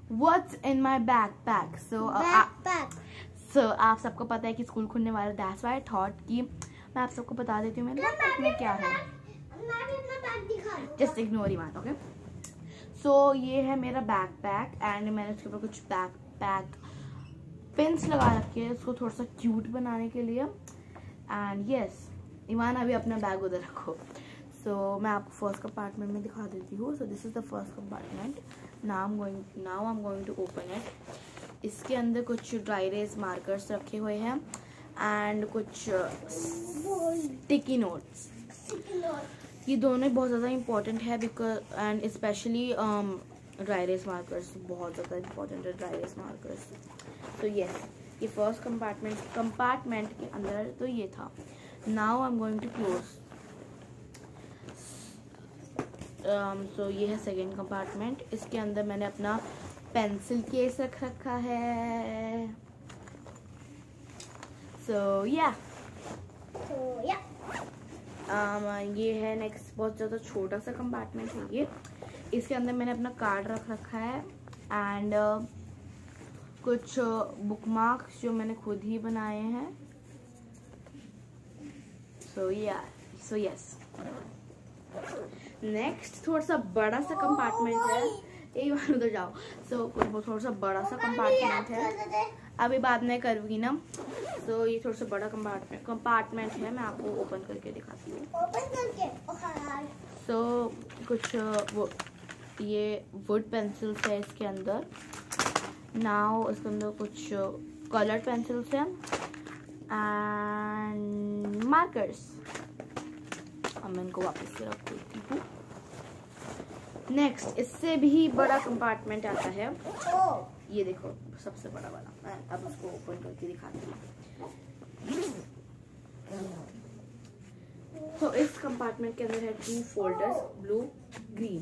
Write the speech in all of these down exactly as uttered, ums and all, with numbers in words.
What's in my backpack? So backpack. So आप सबको पता है कि स्कूल खुलने वाला, that's why I thought कि मैं आप सबको बता देती हूँ मेरे बैकपैक में क्या है. मैं भी अपना बैग दिखा दूँ. Just ignore ही मत, okay? So ये है मेरा बैकपैक एंड मैंने इसके ऊपर कुछ बैकपैक पिन्स लगा रखे हैं उसको थोड़ा सा क्यूट बनाने के लिए. एंड यस, ईमान अभी अपना बैग उधर रखो. सो so, मैं आपको फर्स्ट कंपार्टमेंट में दिखा देती हूँ. So this is the first compartment. Now I am going now I am going to open it. इसके अंदर कुछ ड्राई रेस मार्कर्स रखे हुए हैं एंड कुछ स्टिकी नोट्स. ये दोनों बहुत ज़्यादा इंपॉर्टेंट है because and specially dry erase markers बहुत ज़्यादा इंपॉर्टेंट है. Dry erase markers. तो यस, ये फर्स्ट कंपार्टमेंट कंपार्टमेंट के अंदर तो ये था. Now I am going to close. So ये है सेकेंड कंपार्टमेंट. इसके अंदर मैंने अपना पेंसिल केस रख रखा है. सो या तो या um, ये है नेक्स्ट. बहुत ज़्यादा छोटा सा कंपार्टमेंट है ये. इसके अंदर मैंने अपना कार्ड रख रखा है एंड uh, कुछ बुक मार्क्स जो मैंने खुद ही बनाए हैं. सो या सो यस. नेक्स्ट थोड़ा सा बड़ा सा कंपार्टमेंट है. एक बार उधर जाओ. सो so, थोड़ा सा बड़ा सा कंपार्टमेंट है. अभी बाद में करूँगी ना. सो so, ये थोड़ा सा बड़ा कंपार्टमेंट कंपार्टमेंट है. मैं आपको ओपन करके दिखाती हूँ. ओपन करके. सो so, कुछ वो ये वुड पेंसिल्स है इसके अंदर. नाउ इसके अंदर कुछ कलर्ड पेंसिल्स हैं एंड मार्कर्स. अब मैं इनको वापस से रख देती हूँ. नेक्स्ट इससे भी बड़ा कंपार्टमेंट आता है. ये देखो सबसे बड़ा वाला. मैं अब उसको ओपन करके दिखाती हूँ. तो इस कंपार्टमेंट के अंदर है two folders, blue green.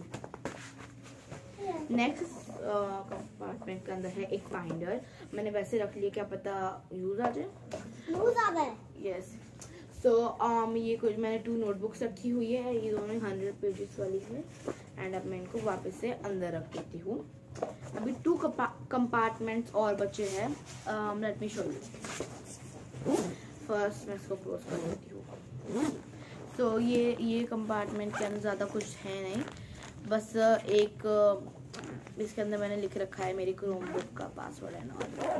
Next compartment के अंदर है एक बाइंडर. मैंने वैसे रख लिया, क्या पता यूज आ जाए. यूज आ जाए. यस. सो um, ये कुछ मैंने टू नोटबुक्स रखी हुई है. ये दोनों हंड्रेड पेजेस वाली है एंड अब मैं इनको वापस से अंदर रख देती हूँ. अभी टू कंपार्टमेंट्स और बचे हैं. Let me show you. First मैं इसको क्लोज कर देती हूँ. सो so, ये ये कंपार्टमेंट के अंदर ज़्यादा कुछ है नहीं. बस एक इसके अंदर मैंने लिख रखा है मेरी क्रोम बुक का पासवर्ड है ना.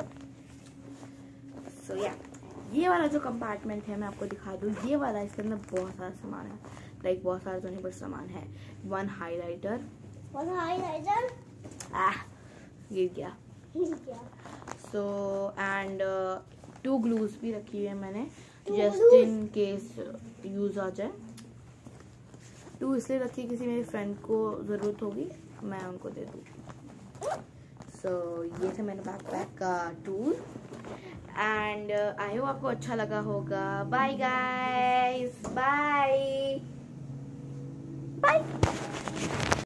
सो या ये वाला जो कंपार्टमेंट है मैं आपको दिखा दूँ. ये वाला इसके अंदर बहुत सारा सामान है. लाइक बहुत सारा तो नहीं बट सामान है. One highlighter. One highlighter. आह गिर गया. सो एंड टू ग्लूज भी रखी हुई है मैंने जस्ट इन केस यूज आ जाए. टू इसलिए रखी किसी मेरे फ्रेंड को ज़रूरत होगी मैं उनको दे दूँ. सो so, ये थे मेरे बैकपैक का टूर एंड आई होप आपको अच्छा लगा होगा. Bye guys. Bye bye.